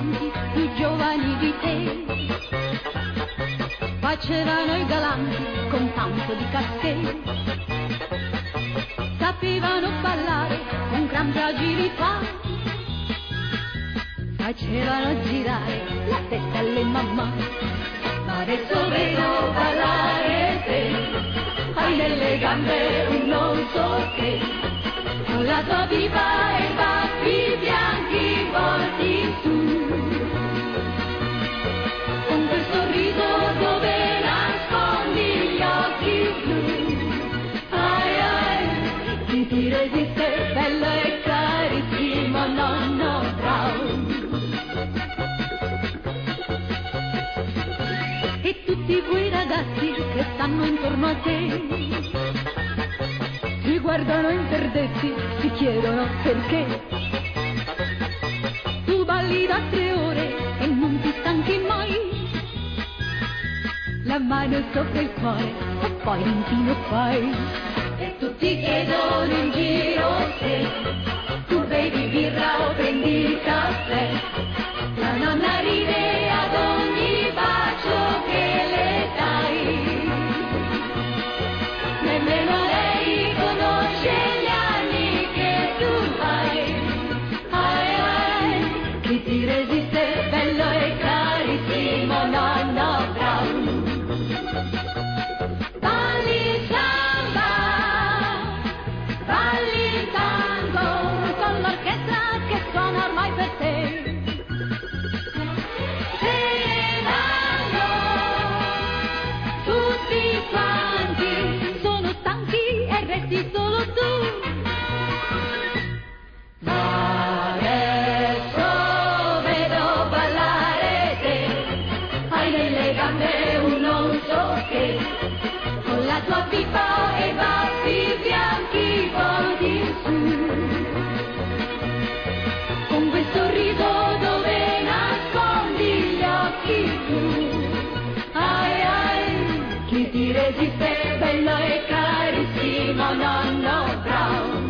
tanti più giovani di te. Facevano i galanti con tanto di caffè, sapevano ballare con gran fragilità, facevano girare la testa alle mamma. Ma adesso vedo ballare te, hai nelle gambe un non so che, con la tua pipa e i baffi bianchi volti su, con quel sorriso dove nascondi gli occhi blu. Ai ai, chi ti resiste, bello e carissimo nonno Brown. E tutti quei ragazzi che stanno intorno a te ti guardano interdetti, ti chiedono perché. Tu balli da 3 ore e non ti stanchi mai, la mano sopra il cuore e poi l'inchino fai. E tutti chiedono in giro se tu bevi birra o prendi caffè. La nonna ride ad ogni bacio che le dai, nemmeno lei conosce gli anni che tu hai. Ai ai, chi ti resiste, bello e carissimo nonno Brown. Balli il samba, balli il tango, con l'orchestra che suona ormai per te. Se ne vanno tutti quanti, sono stanchi e resti solo tu. Ma adesso vedo ballare te, hai nelle gambe un non so che, con la tua pipa e i baffi bianchi volti su, con quel sorriso dove nascondi gli occhi blu. Ai ai, chi ti resiste, bello e carissimo nonno Brown.